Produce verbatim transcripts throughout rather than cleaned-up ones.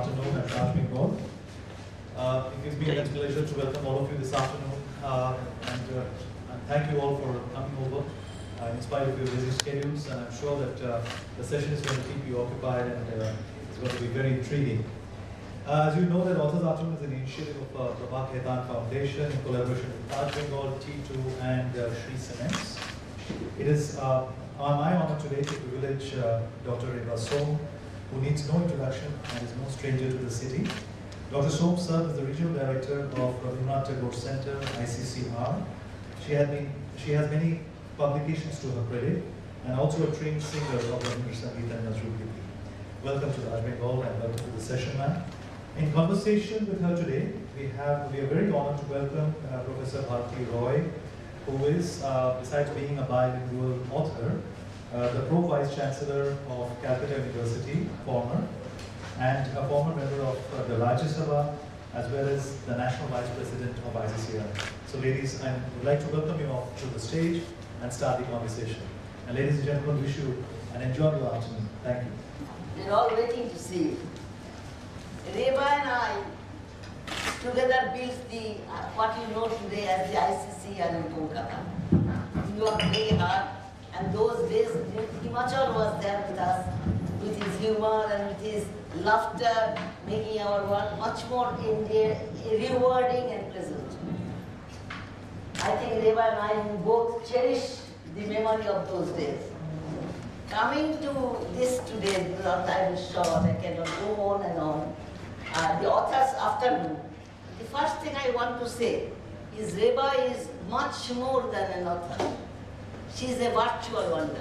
afternoon at Raj Bengal. Uh, it gives me a pleasure to welcome all of you this afternoon, uh, and, uh, and thank you all for coming over uh, in spite of your busy schedules. And I'm sure that uh, the session is going to keep you occupied, and uh, it's going to be very intriguing. Uh, as you know, that Authors Afternoon is an initiative of uh, Prabha Khaitan Foundation in collaboration with Raj Bengal, T two, and uh, Shree Cements. It is uh, my honor today to privilege uh, Doctor Reba Som, who needs no introduction and is no stranger to the city. Doctor Som served as the Regional Director of Rabindranath Tagore Center, I C C R. She, had been, she has many publications to her credit, and also a trained singer of Rabindra Sangeet and Nazrul Giti. Welcome to Raj Bengal, and welcome to the session, ma'am. In conversation with her today, we have we are very honored to welcome uh, Professor Bharti Roy, who is, uh, besides being a bilingual author, uh, the Pro Vice Chancellor of Calcutta University, former, and a former member of uh, the Rajya Sabha, as well as the National Vice President of I C C R. So ladies, I would like to welcome you all to the stage and start the conversation. And ladies and gentlemen, wish you an enjoyable afternoon. Thank you. We're all waiting to see you. Reba and I together built the, uh, what you know today as the I C C R in Kolkata. We worked very hard, and those days Himachal was there with us, with his humor and with his laughter, making our work much more rewarding and pleasant. I think Reba and I both cherish the memory of those days. Coming to this today, because our time is short, I cannot go on and on. Uh, the Authors Afternoon. The first thing I want to say is Reba is much more than an author. She is a virtual wonder.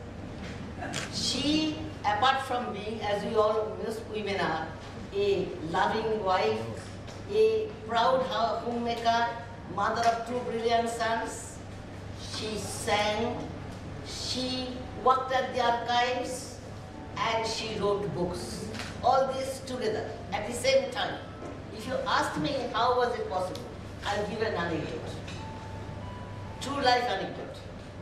She, apart from being, as we all, most women are, a loving wife, a proud homemaker, mother of two brilliant sons, she sang, she worked at the archives, and she wrote books. All this together at the same time. If you asked me how was it possible, I'll give an anecdote. True life anecdote.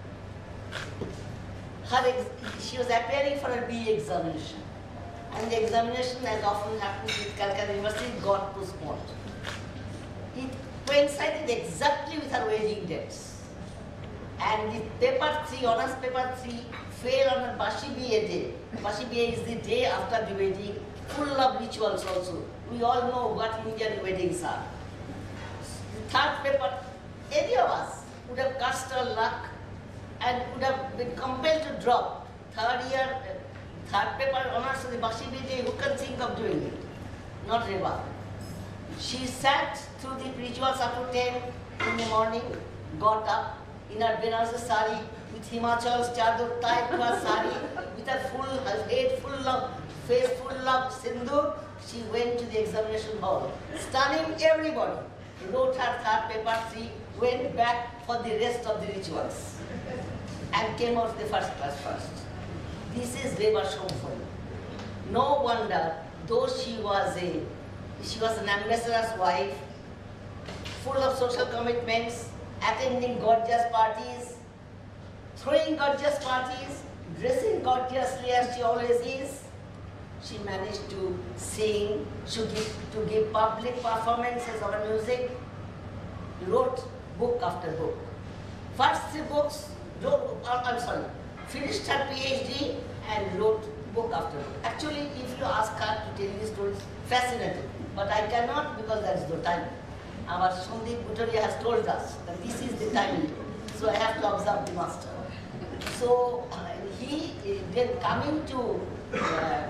Her she was appearing for a B E examination, and the examination, as often happens with Calcutta University, got postponed. It coincided exactly with her wedding dates. And the paper three, honors paper three, fell on a Bashi B A day. Bashi B A is the day after the wedding, full of rituals also. We all know what Indian weddings are. The third paper, any of us would have cast our luck and would have been compelled to drop. Third year, third paper honors of the Bashi B A day, who can think of doing it? Not Reba. She sat through the rituals up to ten in the morning, got up in her Benares sari, with Himachal's chador tied to her sari, with her full her head full of, face full of sindoor, she went to the examination hall, stunning everybody, wrote her third paper three, went back for the rest of the rituals, and came out the first class first. This is Reba Som for you. No wonder, though she was a, she was an ambassador's wife, full of social commitments, attending gorgeous parties, throwing gorgeous parties, dressing gorgeously as she always is. She managed to sing, to give, to give public performances of her music, wrote book after book. First three books, wrote, I'm sorry, finished her PhD and wrote book after book. Actually, if you ask her to tell these stories, fascinating. But I cannot because there is no time. Our Sandeep Bhuttaria has told us that this is the time, so I have to observe the master. So uh, he, then coming to uh,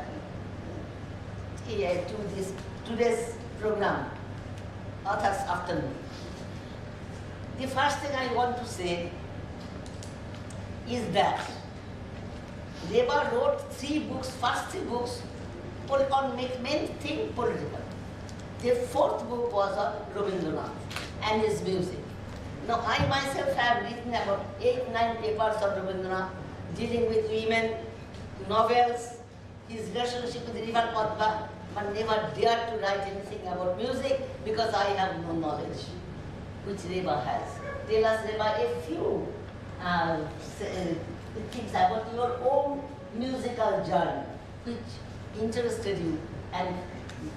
to this today's program, Authors Afternoon. The first thing I want to say is that Reba wrote three books, first three books on main thing political. The fourth book was on Rabindranath and his music. Now I myself have written about eight, nine papers on Rabindranath dealing with women, novels, his relationship with the river Padma, but never dared to write anything about music because I have no knowledge, which Reba has. Tell us, Reba, a few uh, things about your own musical journey, which interested you and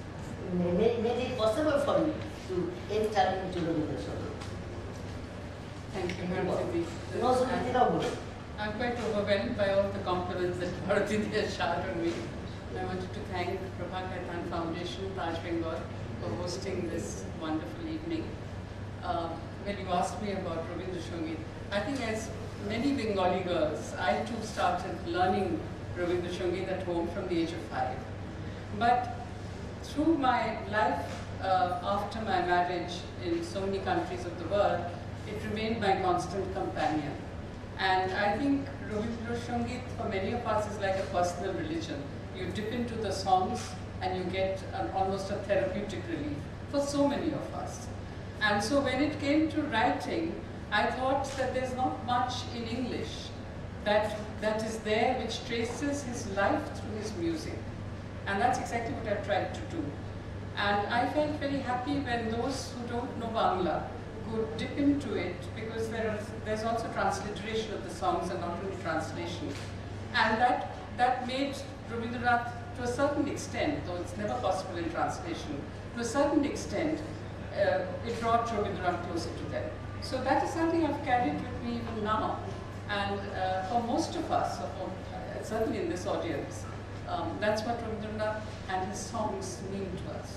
made, made it possible for me to enter into Rabindra Sangeet. Thank you, Bharati. No, so I'm quite overwhelmed by all the compliments that Bharati has showered on me. I wanted to thank Prabha Khaitan Foundation, Taj Bengal, for hosting this wonderful evening. Uh, when you asked me about Rabindra Sangeet, I think as many Bengali girls, I too started learning Rabindra Sangeet at home from the age of five. But through my life uh, after my marriage in so many countries of the world, it remained my constant companion. And I think Rabindra Sangeet for many of us is like a personal religion. You dip into the songs and you get an, almost a therapeutic relief for so many of us. And so when it came to writing, I thought that there's not much in English that, that is there which traces his life through his music. And that's exactly what I tried to do. And I felt very happy when those who don't know Bangla could dip into it, because there are, there's also transliteration of the songs and not only translation. And that, that made Rabindranath, to a certain extent, though it's never possible in translation, to a certain extent, uh, it brought Rabindranath closer to them. So that is something I've carried with me even now. And uh, for most of us, or for, uh, certainly in this audience, um, that's what Rabindranath and his songs mean to us.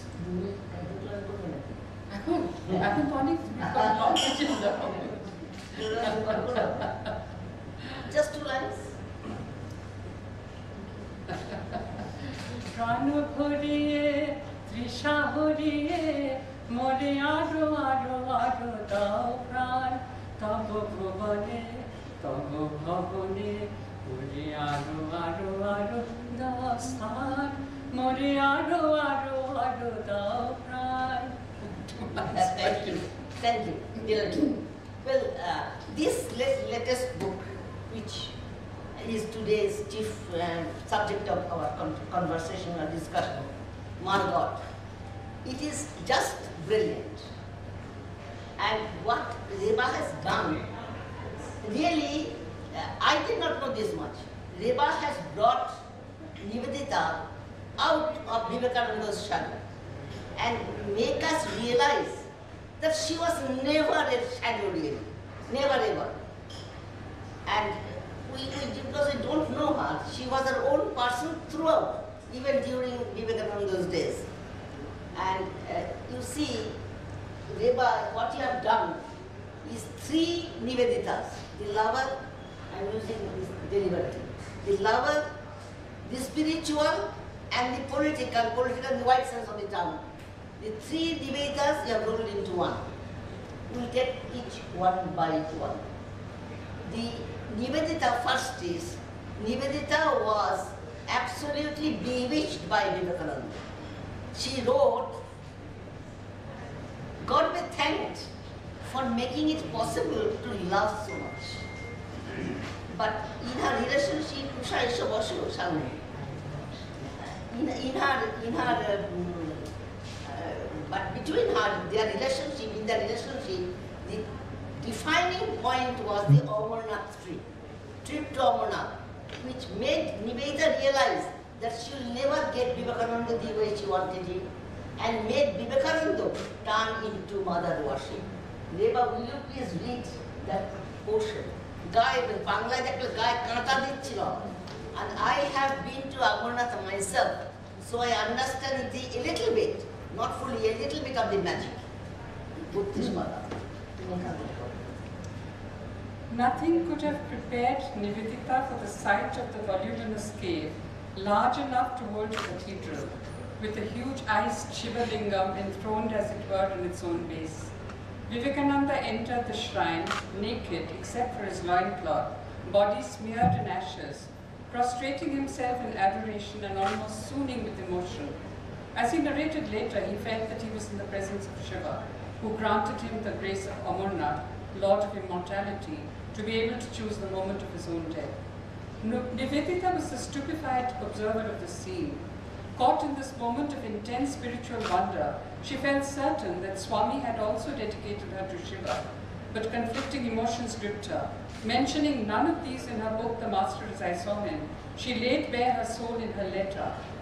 I could. I've been wanting to become knowledge in the Just two lines. Prano bhoriye, trisha horiye, more aro aro aro dao pran, tabo bhuvane, tabo bhavane, more aro aro aro dao stan, more aro aro aro dao pran. Thank you. Thank you. Dear. Well, uh, this latest book, which is today's chief uh, subject of our con conversation or discussion, Margot, it is just brilliant. And what Reba has done, really, uh, I did not know this much. Reba has brought Nivedita out of Vivekananda's shadow and make us realize that she was never a shadow really, never ever. And we, we, because we don't know her, she was her own person throughout, even during Vivekananda's days. And uh, you see, Reba, what you have done is three Niveditas. The lover, I'm using this deliberately, the lover, the spiritual, and the political, political in the wide sense of the term. The three Niveditas you have rolled into one. We'll take each one by one. The Nivedita first is, Nivedita was absolutely bewitched by Vivekananda. She wrote, God be thanked for making it possible to love so much. But in her relationship, in, in her, in her uh, but between her, their relationship, in their relationship, the defining point was the Amarnath trip, trip to Amarnath, which made Nivedita realize that she will never get Vivekananda the way she wanted him, and made Vivekananda turn into mother worship. Reba, will you please read that portion? Guy, Bangla ekta guy kanta dicchilo, and I have been to Amarnath myself, so I understand it a little bit. Not fully, a little bit of the magic. Nothing could have prepared Nivedita for the sight of the voluminous cave, large enough to hold a cathedral, with a huge iced Shiva Lingam enthroned as it were on its own base. Vivekananda entered the shrine, naked except for his loincloth, body smeared in ashes, prostrating himself in adoration and almost swooning with emotion. As he narrated later, he felt that he was in the presence of Shiva, who granted him the grace of Amarnath, Lord of Immortality, to be able to choose the moment of his own death. Nivedita was a stupefied observer of the scene. Caught in this moment of intense spiritual wonder, she felt certain that Swami had also dedicated her to Shiva, but conflicting emotions gripped her. Mentioning none of these in her book, The Master as I Saw Him, she laid bare her soul in her letter,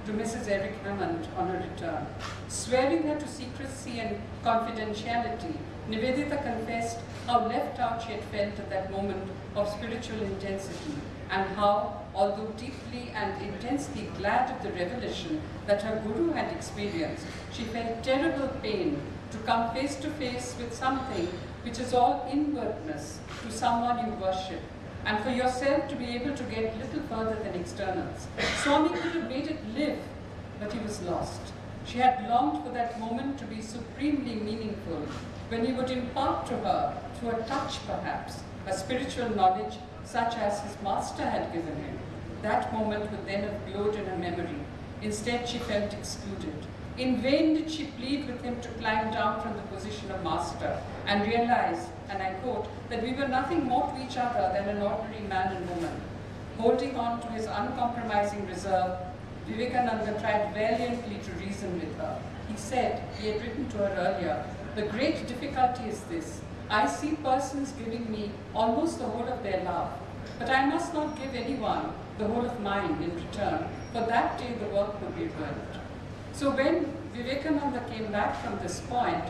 to Missus Eric Hammond on her return. Swearing her to secrecy and confidentiality, Nivedita confessed how left out she had felt at that moment of spiritual intensity, and how, although deeply and intensely glad of the revelation that her guru had experienced, she felt terrible pain to come face to face with something which is all inwardness to someone you worship, and for yourself to be able to get little further than externals. Swami could have made it live, but he was lost. She had longed for that moment to be supremely meaningful, when he would impart to her, through a touch perhaps, a spiritual knowledge such as his master had given him. That moment would then have glowed in her memory. Instead, she felt excluded. In vain did she plead with him to climb down from the position of master and realize, and I quote, that we were nothing more to each other than an ordinary man and woman. Holding on to his uncompromising reserve, Vivekananda tried valiantly to reason with her. He said, he had written to her earlier, "The great difficulty is this. I see persons giving me almost the whole of their love, but I must not give anyone the whole of mine in return, for that day the work will be ruined." So when Vivekananda came back from this point,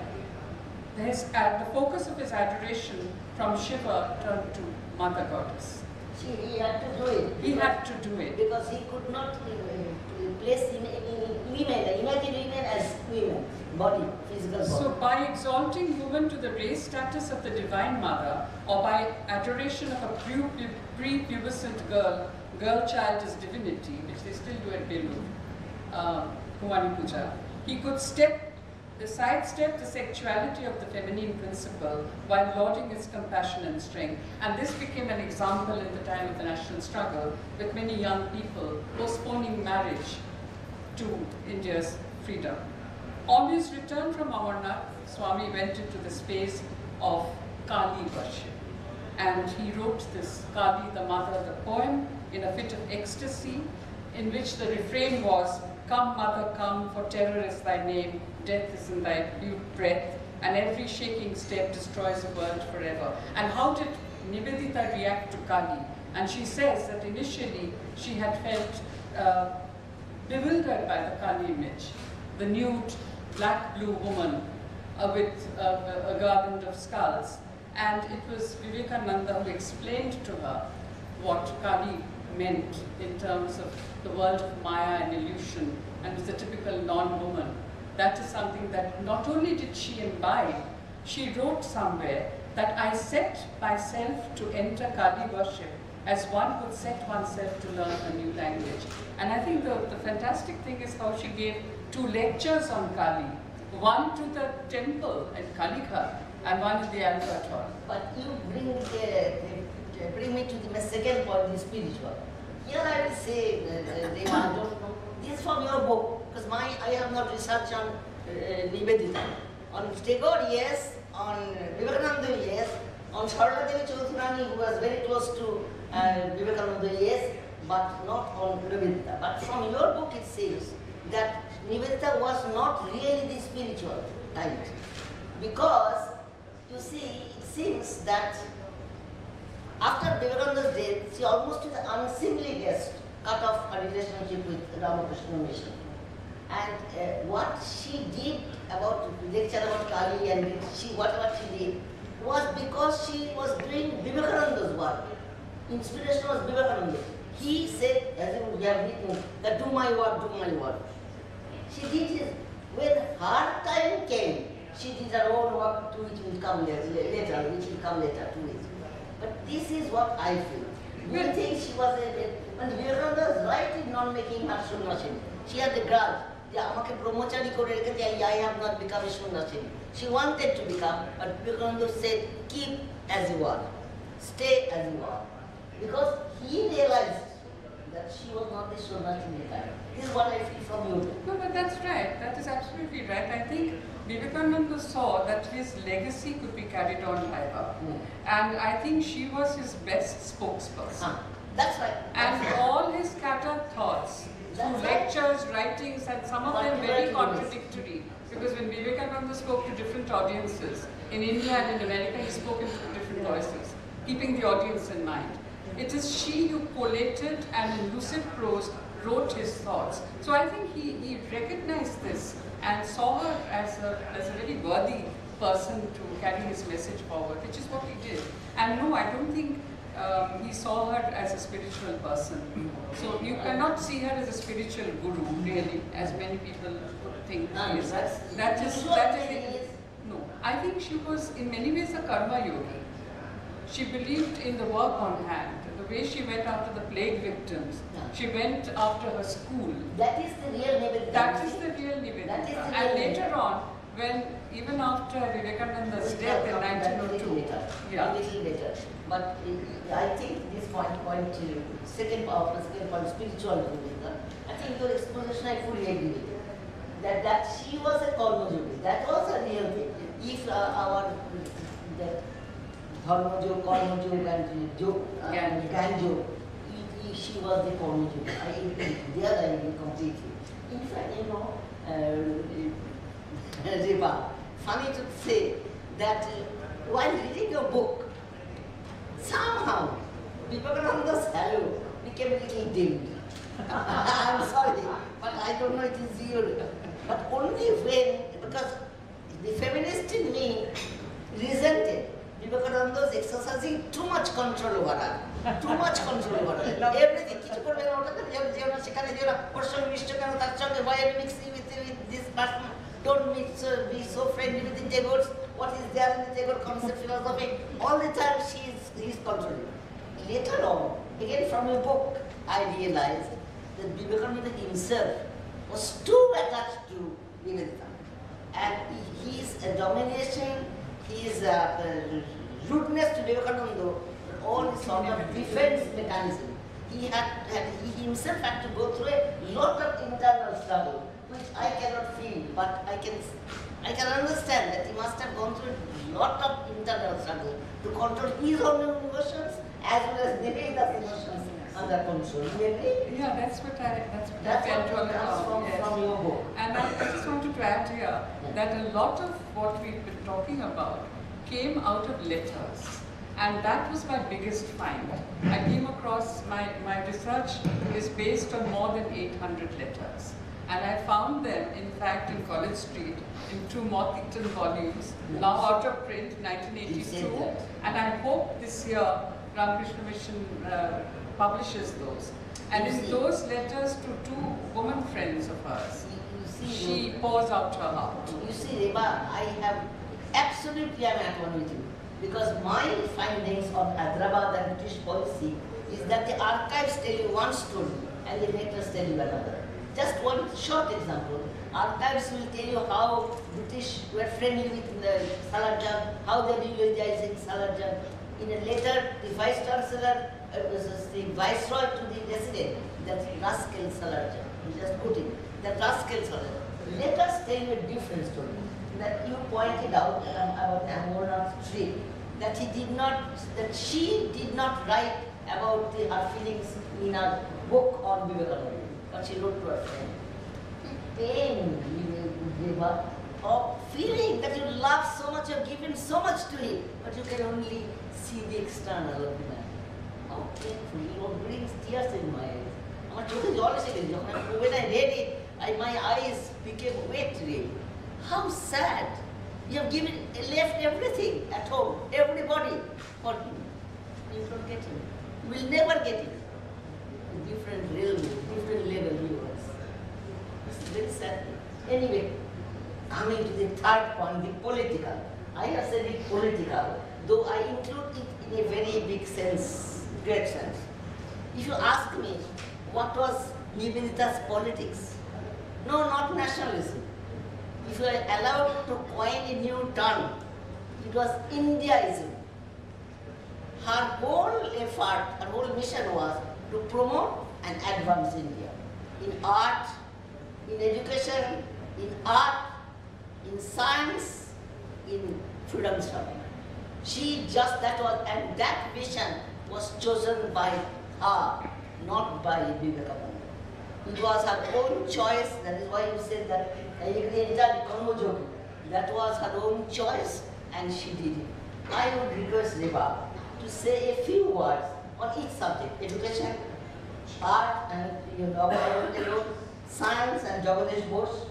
his, uh, the focus of his adoration from Shiva turned to Mother Goddess. See, he had to do it. He had to do it. Because he could not uh, place in, in, in women, imagine women as women, body, physical body. So by exalting woman to the race status of the Divine Mother, or by adoration of a pre-pubescent girl, girl child as divinity, which they still do at Belur, uh, Bhavani Puja, he could step, the sidestep the sexuality of the feminine principle while lauding its compassion and strength. And this became an example in the time of the national struggle, with many young people postponing marriage to India's freedom. On his return from Amarnath, Swami went into the space of Kali worship. And he wrote this Kali, the Mother, the poem, in a fit of ecstasy, in which the refrain was, "Come, Mother, come, for terror is thy name, death is in thy breath, and every shaking step destroys a world forever." And how did Nivedita react to Kali? And she says that initially she had felt uh, bewildered by the Kali image, the nude, black-blue woman uh, with uh, a garland of skulls. And it was Vivekananda who explained to her what Kali meant in terms of the world of Maya and illusion, and was a typical non-woman. That is something that not only did she imbibe, she wrote somewhere that I set myself to enter Kali worship as one would set oneself to learn a new language. And I think the, the fantastic thing is how she gave two lectures on Kali, one to the temple at Kalighat and one at the Albert Hall. But you bring, uh, bring me to the, my second point, the spiritual. Here I will say, uh, Deva, I don't know, this is from your book, because my I have not researched on uh, Nivedita. On Tagore, yes, on Vivekananda, yes, on Sarla Devi Chaudhurani, who was very close to uh, Vivekananda, yes, but not on Nivedita. But from your book it says that Nivedita was not really the spiritual type. Because, you see, it seems that after Vivekananda's death, she almost with unseemly guest cut off her relationship with Ramakrishna Mission. And uh, what she did about lecture about Kali and she whatever she did was because she was doing Vivekananda's work. Inspiration was Vivekananda. He said, as we have written, that do my work, do my work. She did his, when her time came, she did her own work to which will come later, later, which will come later to it. But this is what I feel. Do you think she was a, when Vivekananda's right in not making her Sunnasini, she had the grudge. I have not become a Sunnasini. She wanted to become, but Vivekananda said, keep as you are, stay as you are. Because he realized that she was not the Sunnasini type. This is what I feel from you. No, but that's right. That is absolutely right. I think Vivekananda saw that his legacy could be carried on by her. Mm. And I think she was his best spokesperson. Huh. That's right. And That's all right. his scattered thoughts, through lectures, writings, and some of them very contradictory. Because when Vivekananda spoke to different audiences, in India and in America, he spoke in different voices, keeping the audience in mind. It is she who collated and in lucid prose wrote his thoughts. So I think he, he recognized this and saw her as a, as a very worthy person to carry his message forward, which is what he did. And no, I don't think um, he saw her as a spiritual person. So you cannot see her as a spiritual guru, really, as many people would think she is. That is, that is, no, I think she was in many ways a karma yogi. She believed in the work on hand, the way she went after the plague victims. Yeah. She went after her school. That is the real Nivedita. That is the real Nivedita. And later on, when even after Vivekananda's death in nineteen oh two, yeah, a little later. But uh, I think this point, point to second part, second point, spiritual Nivedita. I think your exposition, I fully agree with it. That that she was a karma yogi. That was a real thing. If uh, our that Dharma Jog, Karma Jog, and Jog, and Gyan Jog, she was the Karma Jog. I agree. There I agree completely. In fact, you know, uh, Reba, funny to say that uh, while reading your book, somehow Vivekananda's halo became a little dimmed. I'm sorry, but I don't know it is you. But only when, because the feminist in me resented Vivekananda was exercising too much control over her. Too much control over her. Everything. Kichu korbe na ota jeo jeo na sekhane jeo na or sange mishto keno tar sange why are you mixing with, with this person? Don't mix, uh, be so friendly with the Tagore's. What is there in the Tagore concept philosophy? All the time she is he is controlling. Later on, again from a book, I realized that Vivekananda himself was too attached to Nivedita, and his uh, domination, his uh, uh, rudeness to Vivekananda, all sort of defense mechanism. He had, had he himself had to go through a lot of internal struggle, which I cannot feel, but I can I can understand that he must have gone through a lot of internal struggle to control his own emotions as well as Nivedita's emotions under control. Maybe? Yeah, that's what I that's what That's I felt what all comes about. from, Yes. from your book. And I, I just wanted to add here that a lot of what we've been talking about came out of letters. And that was my biggest find. I came across, my, my research is based on more than eight hundred letters. And I found them, in fact, in College Street, in two Mothington volumes, yes. Now out of print, nineteen eighty-two. And I hope this year Ramakrishna Mission uh, publishes those. And you in see. those letters to two women friends of hers, you, you see, she you, pours out her heart. You see, Reba, I have absolutely am at one with you. Because my findings on Hyderabad and British policy is that the archives tell you one story and the letters tell you another. Just one short example. Archives will tell you how British were friendly with the Salarjung, how they are eulogizing Salarjung. In a letter, the Vice Chancellor, uh, was the Viceroy to the resident, that rascal Salarjung, he just put it, that rascal Salarjung. Letters tell you a different story. That you pointed out um, about Amarnath trip, that he did not, that she did not write about the, her feelings in a book on Vivekananda, but she wrote to her friend. The pain you gave up of feeling that you love so much, you have given so much to him, but you can only see the external of the man. How painful! It brings tears in my eyes. When I read it, I, my eyes became wet really. How sad! You have given, left everything at home, everybody for him. You don't get him. You will never get him. A different realm, different level universe. It's very sad. Anyway, coming to the third point, the political. I have said it political, though I include it in a very big sense, great sense. If you ask me, what was Nivedita's politics? No, not nationalism. If you are allowed to coin a new term, it was Indiaism. Her whole effort, her whole mission was to promote and advance India. In art, in education, in art, in science, in freedom struggle. She just, that was, and that vision was chosen by her, not by Vivekananda. It was her own choice, that is why you said that that was her own choice, and she did it. I would request Reba to say a few words on each subject, education, art and you know, science and Jagadish Bose,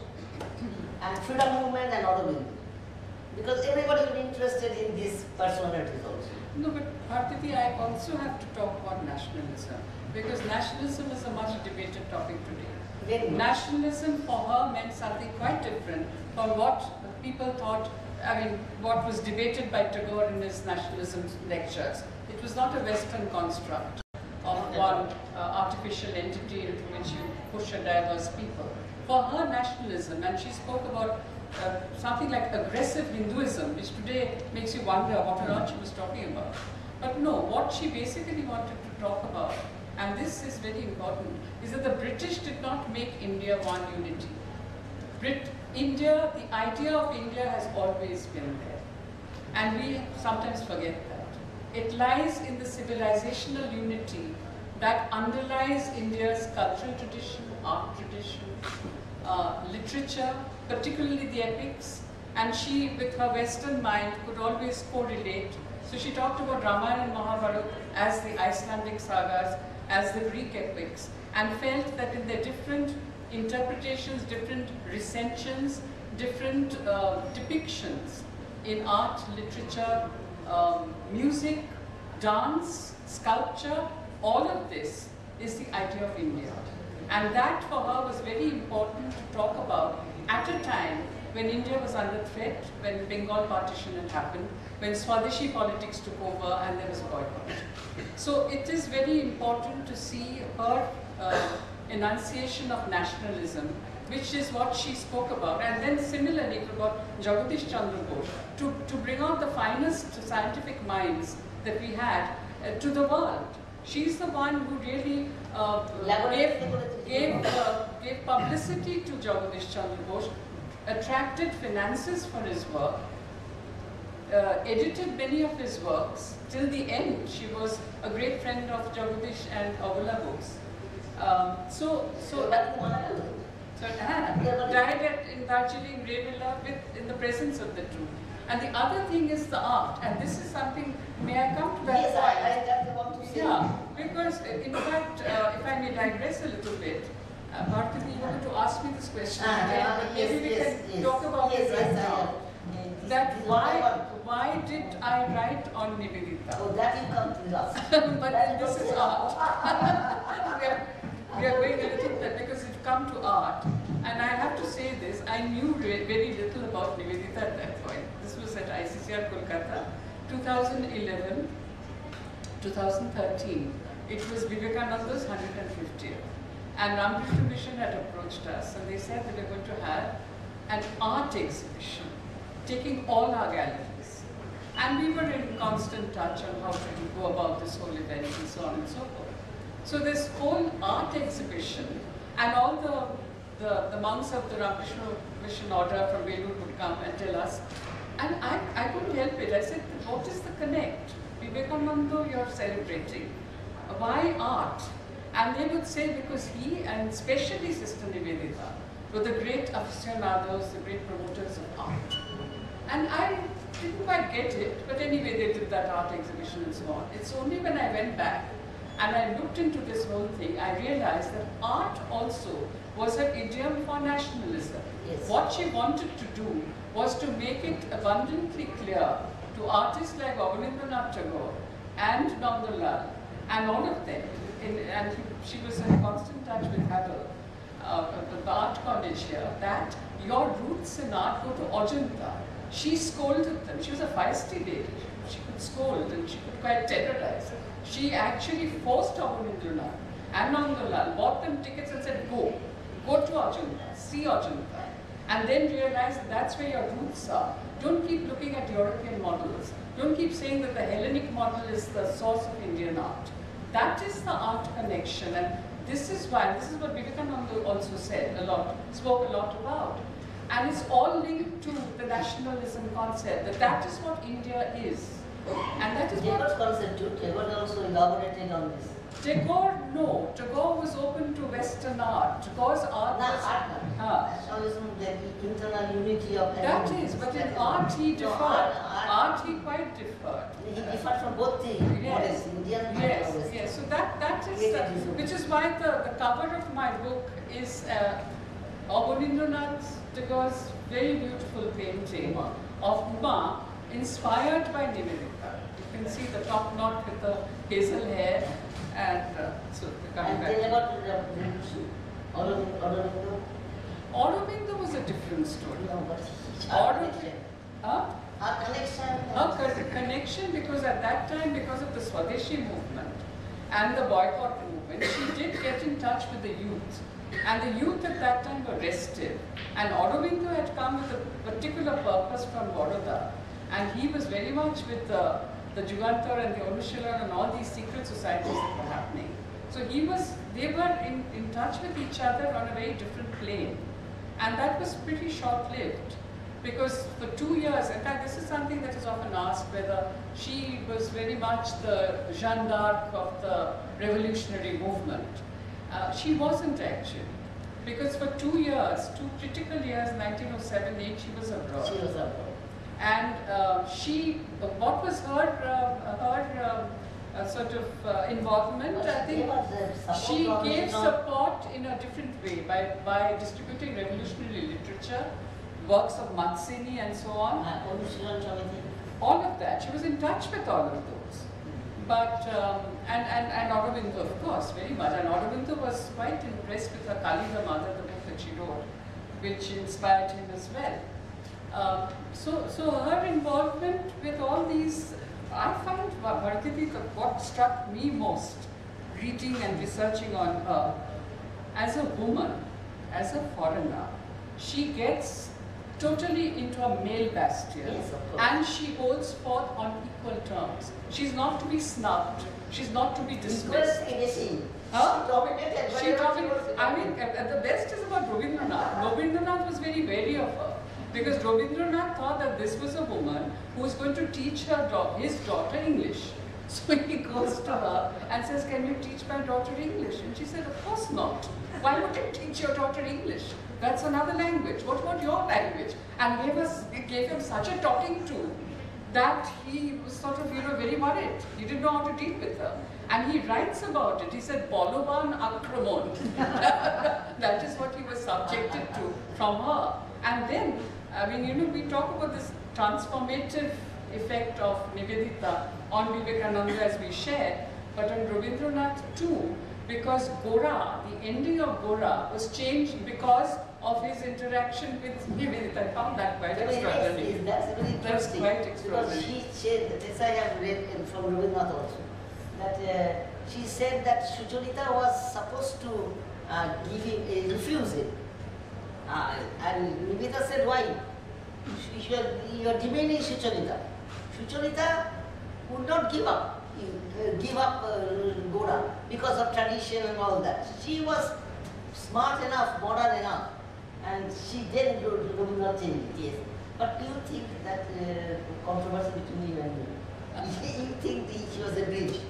and freedom movement and Aurobindo. Because everybody will be interested in these personalities also. No, but Bharti, I also have to talk about nationalism, because nationalism is a much debated topic today. Very much. Nationalism for her meant something quite different from what people thought, I mean, what was debated by Tagore in his nationalism lectures. It was not a Western construct of one uh, artificial entity into which you push a diverse people. For her nationalism, and she spoke about uh, something like aggressive Hinduism, which today makes you wonder what on earth she was talking about. But no, what she basically wanted to talk about, and this is very important, is that the British did not make India one unity. Brit India, the idea of India has always been there. And we sometimes forget that. It lies in the civilizational unity that underlies India's cultural tradition, art tradition, uh, literature, particularly the epics. And she, with her Western mind, could always correlate. So she talked about Ramayana and Mahabharata as the Icelandic sagas, as the Greek epics, and felt that in their different interpretations, different recensions, different uh, depictions in art, literature, um, music, dance, sculpture, all of this is the idea of India. And that for her was very important to talk about at a time when India was under threat, when Bengal partition had happened, when Swadeshi politics took over and there was a boycott. So it is very important to see her uh, enunciation of nationalism, which is what she spoke about, and then similarly about Jagadish Chandra Bose, to, to bring out the finest scientific minds that we had uh, to the world. She's the one who really uh, gave, gave, uh, gave publicity to Jagadish Chandra Bose, attracted finances for his work, uh, edited many of his works. Till the end, she was a great friend of Jagadish and Avala Bose. Um, so, so, so uh, died at, in Darjeeling, Revilla, with in the presence of the two. And the other thing is the art, and this is something. May I come to that? Yes, I, I just want to say. Yeah, because uh, in fact, uh, if I may digress a little bit, uh, Bharti, you wanted to ask me this question Ah, again, uh, but yes, maybe we yes, can yes. talk about yes, it right yes, now. I, uh, That this why is what I want. why did I write on Nivedita? Oh, that you come to us. But this is art. we, are, we are going a little bit because we've come to art. And I have to say this, I knew very little about Nivedita at that point. This was at I C C R Kolkata, two thousand eleven, two thousand thirteen. It was Vivekananda's one hundred fiftieth. And Ramakrishna Mission had approached us and they said that we're going to have an art exhibition, taking all our galleries. And we were in constant touch on how to go about this whole event and so on and so forth. So this whole art exhibition, and all the, the, the monks of the Ramakrishna Mission order from Belur would come and tell us. And I, I couldn't help it. I said, what is the connect? Vivekananda you're celebrating. Why art? And they would say because he, and especially Sister Nivedita, were the great aficionados, the great promoters of art. And I didn't quite get it, but anyway they did that art exhibition and so on. It's only when I went back and I looked into this whole thing, I realized that art also was an idiom for nationalism. Yes. What she wanted to do was to make it abundantly clear to artists like Abanindranath Tagore and Nandalal and all of them, in, and she was in constant touch with Havel, uh, the art college here, that your roots in art go to Ajanta. She scolded them. She was a feisty lady. She could scold and she could quite terrorize. She actually forced Abanindranath and Nandalal, bought them tickets and said, go, go to Ajanta, see Ajanta. And then realize that that's where your roots are. Don't keep looking at European models. Don't keep saying that the Hellenic model is the source of Indian art. That is the art connection, and this is why, this is what Vivekananda also said a lot, spoke a lot about. And it's all linked to the nationalism concept, that that is what India is. And that is Tagore's what... concept too. Tagore also elaborated on this. Tagore, no. Tagore was open to Western art. Tagore's art No, was... art, Ah. nationalism, the internal unity of That elements. is, but in That art he No, differed. art- art- Art he quite differed. He differed from both the Yes, models, Indian and yes, Western. yes. So that, that artists, uh, which is why the, the cover of my book is uh, Abanindranath Tagore's very beautiful painting Uma. of Uma, inspired by Nivedita. You can see the top knot with the hazel hair, and uh, so we're coming And back. then about the revolution, Aurobindo, Aurobindo was a different story. no, but Aurobindo, connection. huh? Her connection. Her co- connection, because at that time, because of the Swadeshi movement and the boycott movement, she did get in touch with the youth. And the youth at that time were restive. And Aurobindo had come with a particular purpose from Baroda. And he was very much with the, the Jugantar and the Onushilan and all these secret societies that were happening. So he was, they were in, in touch with each other on a very different plane. And that was pretty short-lived. Because for two years, in fact, this is something that is often asked, whether she was very much the Jeanne d'Arc of the revolutionary movement. Uh, she wasn't actually. Because for two years, two critical years, nineteen oh seven eight, she was abroad. She was abroad. And uh, she, uh, what was her, uh, her uh, uh, sort of uh, involvement? But I think gave us the support she from gave the- support in a different way by, by distributing revolutionary literature, works of Matsini and so on. Uh, Onushilan Samiti. All of that. She was in touch with all of those. But, um, and, and, and Aurobindo, of course, very much. And Aurobindo was quite impressed with her Kali the Mother, the book that she wrote, which inspired him as well. Um, so, so her involvement with all these, I find Bharati, what struck me most, reading and researching on her, as a woman, as a foreigner, she gets totally into a male bastion, Yes, of course. and she holds forth on equal terms. She's not to be snubbed, she's not to be dismissed. Equal Huh? She dominated. She wherever dominated. was. I mean, at, at the best is about Rabindranath. Rabindranath was very wary of her, because Rabindranath thought that this was a woman who was going to teach her da- his daughter English. So he goes to her and says, "Can you teach my daughter English?" And she said, "Of course not. Why would you teach your daughter English? That's another language. What about your language?" And gave us, gave him such a talking to that he was sort of, you know, very worried. He didn't know how to deal with her. And he writes about it. He said, "Boloban Akramon." That is what he was subjected to from her. And then, I mean, you know, we talk about this transformative effect of Nivedita on Vivekananda as we share, but on Rabindranath too, because Gora, the ending of Gora, was changed because of his interaction with Nivedita. I found that quite Very nice. extraordinary. Is- That's very That's interesting. quite Because extraordinary. she said, this I have read in, from Rabindranath also, that uh, she said that Sucharita was supposed to uh, give him, uh, refuse it. Uh, and Nivedita said, why? You are, you are demeaning Sucharita. Sucharita would not give up, uh, give up uh, Gora because of tradition and all that. She was smart enough, modern enough, and she then do nothing. Yes. But do you think that uh, controversy between you and me? You think the, she was a bridge?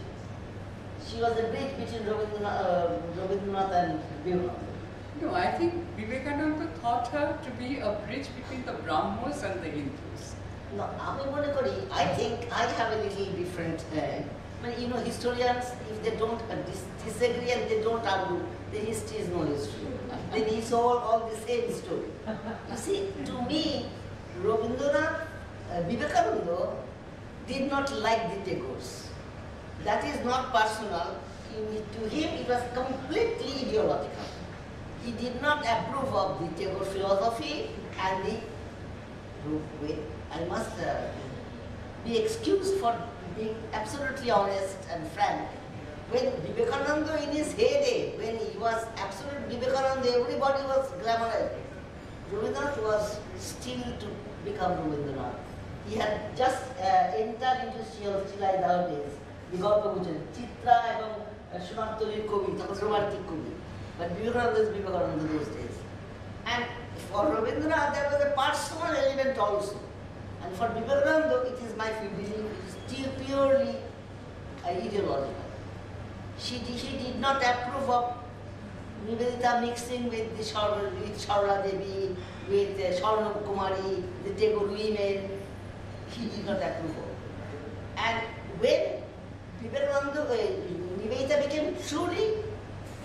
She was a bridge between Rabindranath, uh, Rabindranath and Vivekananda. No, I think Vivekananda thought her to be a bridge between the Brahmos and the Hindus. No, আমি মনে করি, I think I have a little different. Uh, but you know, historians, if they don't uh, dis disagree and they don't argue, then history is no history. Then it's all all the same story. You see, to me, Rabindranath, uh, Vivekananda did not like the Tagores. That is not personal. He- To him, it was completely ideological. He did not approve of the Tagore philosophy and the wait, I must uh, be excused for being absolutely honest and frank. When Vivekananda in his heyday, when he was absolute Vivekananda, everybody was glamorized. Rabindranath was still to become Rabindranath. He had just uh, entered into Shilai nowadays. The গল্প বুঝেন চিত্রা এবং সোনারতলীর কবি তখন romantic কবি but Vivekananda is Vivekananda those days. And for Rabindranath there was a personal element also. And for Vivekananda it is my belief it is still purely uh, ideological. She, she did not approve of Nivedita mixing with the Sharla, with Sharla Devi, with uh, Sharna Kumari, the Tagore women. He did not approve of. And when Vivekananda, uh, Nivedita became truly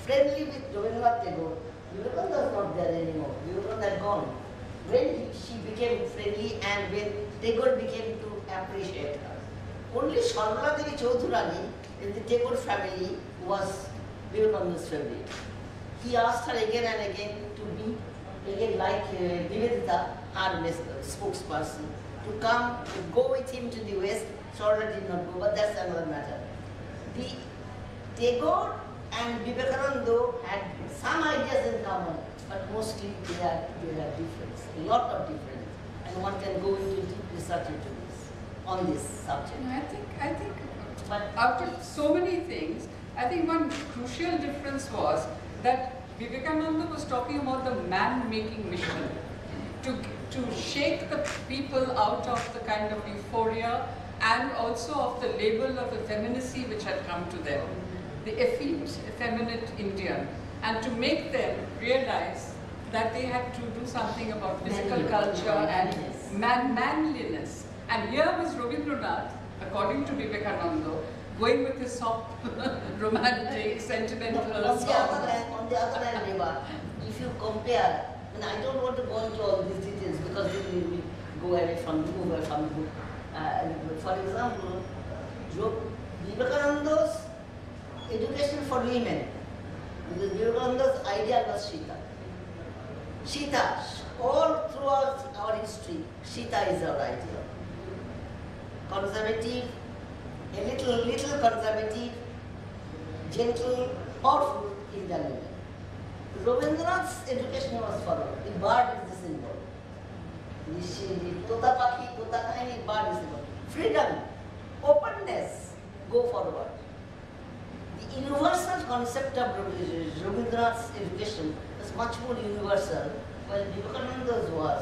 friendly with Rabindranath Tagore. Vivekananda was not there anymore. Vivekananda had gone. When he, she became friendly and when Tagore became to appreciate her. Only Sharmila Devi Chaudhurani in the Tagore family was Vivekananda's favorite. He asked her again and again to be, again like uh, Nivedita, her spokesperson, to come, to go with him to the West. Sharmila did not go, but that's another matter. The Tagore and Vivekananda had some ideas in common, but mostly they are, they are different, a lot of difference. And one can go into deep research into this, on this subject. I think, I think But out of so many things, I think one crucial difference was that Vivekananda was talking about the man-making mission to, to shake the people out of the kind of euphoria and also of the label of effeminacy which had come to them, the effete, effeminate Indian, and to make them realize that they had to do something about physical culture and man manliness. And here was Rabindranath, according to Vivekananda, going with his soft, romantic, sentimental on the songs. other hand, on the other hand, Reba, if you compare, and I don't want to go into all these details because then we will go away from the move away from the book. Uh, for example, Vivekananda's education for women, because Vivekananda's idea was Sita. Sita, all throughout our history, Sita is our ideal. Conservative, a little, little conservative, gentle, powerful Indian women. Rabindranath's education was followed. The bird is the symbol. The tota pakhi, tota kahani, bird is the symbol. Freedom, openness, go forward. The universal concept of Rabindranath's education was much more universal, while Vivekananda's was.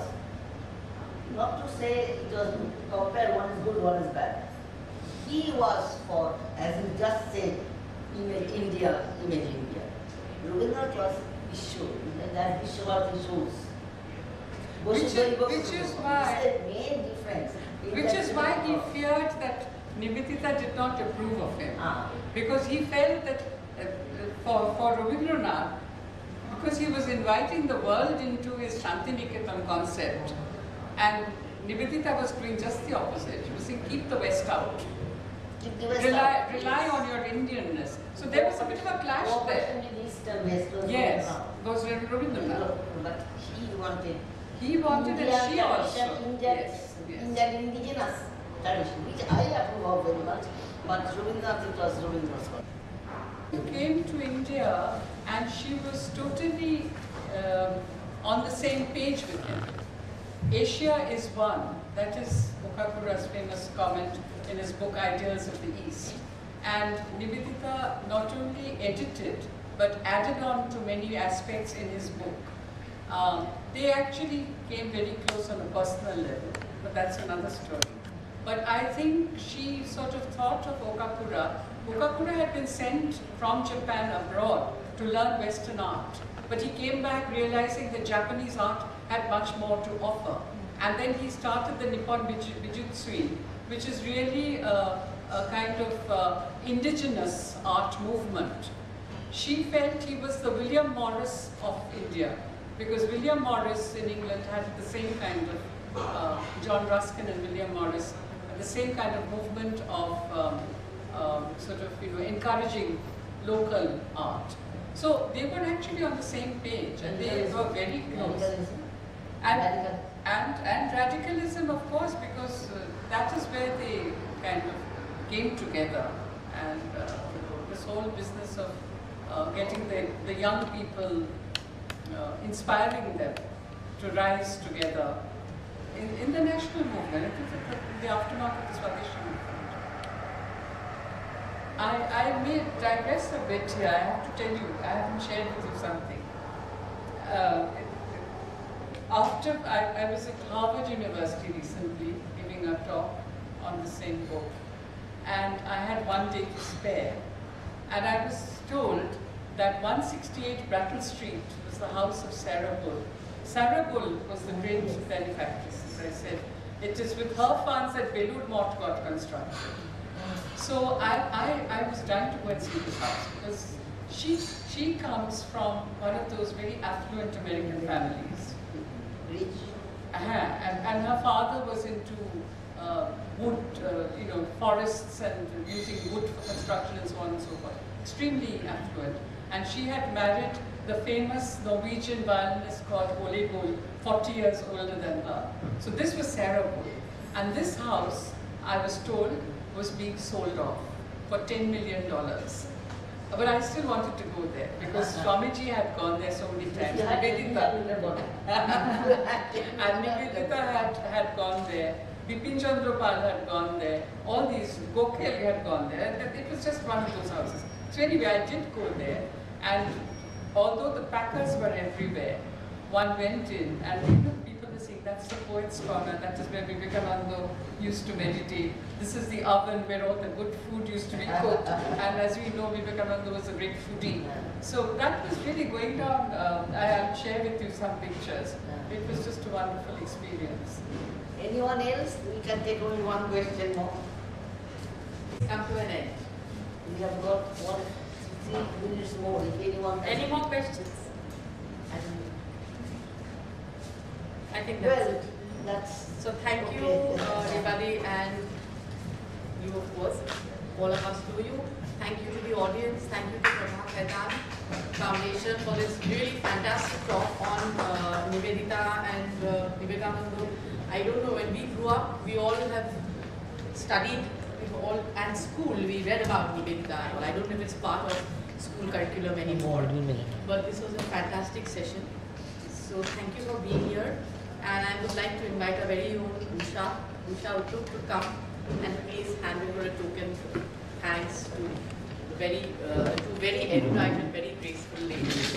Not to say it was compared one is good, one is bad. He was for, as you just said, image India, image India. Rabindranath was Vishwa, that Vishwabharati shows. Which is, which is why, the main difference. which is why he feared that Nivedita did not approve of him. Ah. Because he felt that uh, for, for Rabindranath, because he was inviting the world into his Shantiniketan concept, and Nivedita was doing just the opposite. She was saying, keep the West out. Keep the West Rely, out. rely on your Indianness. So there was a bit of a clash there. East and West was Yes, going was Rabindranath. But he wanted He wanted Indian and she also. tradition, Indian, Yes, yes. Indian indigenous tradition, which I approve of very much, but Rabindranath, it was Rabindranath's one. She came to India and she was totally um, on the same page with him. Asia is one. That is Okakura's famous comment in his book Ideals of the East. And Nivedita not only edited, but added on to many aspects in his book. Um, they actually came very close on a personal level, but that's another story. But I think she sort of thought of Okakura. Okakura had been sent from Japan abroad to learn Western art, but he came back realizing that Japanese art had much more to offer. And then he started the Nippon Bijutsui, which is really a, a kind of uh, indigenous art movement. She felt he was the William Morris of India, because William Morris in England had the same kind of, uh, John Ruskin and William Morris, had the same kind of movement of um, um, sort of, you know, encouraging local art. So they were actually on the same page and they were very close. And, and, and radicalism, of course, because uh, that is where they kind of came together. And uh, this whole business of uh, getting the, the young people, uh, inspiring them to rise together in, in the national movement, it was the aftermath of the Swadeshi movement. I, I may digress a bit here. I have to tell you, I haven't shared with you something. Uh, after I, I was at Harvard University recently giving a talk on the same book, and I had one day to spare, and I was told that one sixty-eight Brattle Street was the house of Sarah Bull. Sarah Bull was the great benefactress, as I said. It is with her funds that Belur Mott got constructed. So I, I, I was dying to go and see this house because She, she comes from one of those very affluent American families. Rich. Uh-huh. and, and her father was into uh, wood, uh, you know, forests and using wood for construction and so on and so forth. Extremely affluent. And she had married the famous Norwegian violinist called Ole Bull, forty years older than her. So this was Sarah Bull. And this house, I was told, was being sold off for ten million dollars. But I still wanted to go there because Swamiji had gone there so many times. Nivedita and Nivedita had, had gone there. Bipin Chandra Pal had gone there. All these, Gokhale had gone there. And it was just one of those houses. So anyway, I did go there. And although the packers were everywhere, one went in and you know, people were saying, that's the poet's corner, that is where Vivekananda used to meditate. This is the oven where all the good food used to be cooked. And as we know, Vivekananda was a great foodie. So that was really going down. Um, I'll share with you some pictures. It was just a wonderful experience. Anyone else? We can take only one question more. Come to an end. We have got one, three minutes more. If anyone has Any more questions? I think that's Well, it. that's So thank you, okay. uh, everybody, and you, of course, all of us to you. Thank you to the audience. Thank you to Prabha Khaitan Foundation for this really fantastic talk on uh, Nivedita and uh, Vivekananda. I don't know, when we grew up, we all have studied, we've all, and school, we read about Nivedita and all. I don't know if it's part of school curriculum anymore, but this was a fantastic session. So thank you for being here. And I would like to invite our very own Usha, Usha Uttup to come and please hand over a token thanks to the very, uh, to very erudite and very graceful ladies.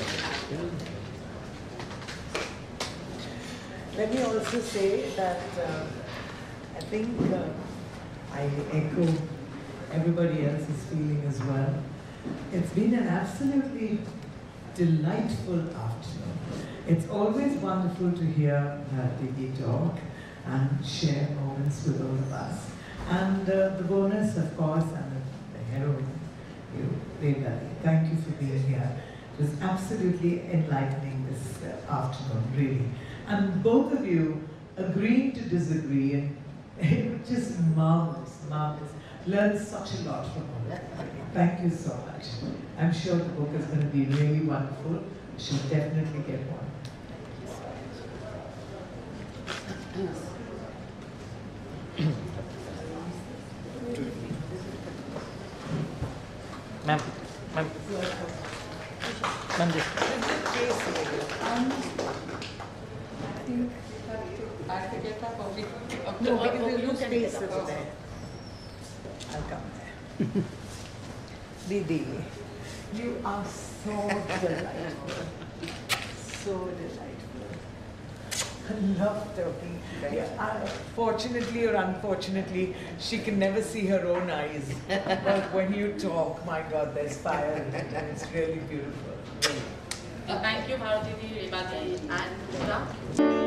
Let me also say that uh, I think uh, I echo everybody else's feeling as well. It's been an absolutely delightful afternoon. It's always wonderful to hear Bharati talk and share moments with all of us. And uh, the bonus, of course, and the, the heroine, you, Vedali. Thank you for being here. It was absolutely enlightening this uh, afternoon, really. And both of you agreeing to disagree, and it was just marvelous, marvelous. Learned such a lot from all of you. Thank you so much. I'm sure the book is going to be really wonderful. You should definitely get one. Ma'am, ma'am, ma'am, this. Um, I think I have to, I have to get up or we could, No, or- because or there's you no can space get up. over there. I'll come there. Didi, you are so delightful. So delightful. I love talking to you. Uh, Fortunately or unfortunately, she can never see her own eyes. But when you talk, my God, there's fire in it, and it's really beautiful. Really. Uh, Thank you, Bharati, Rebati, and Pura.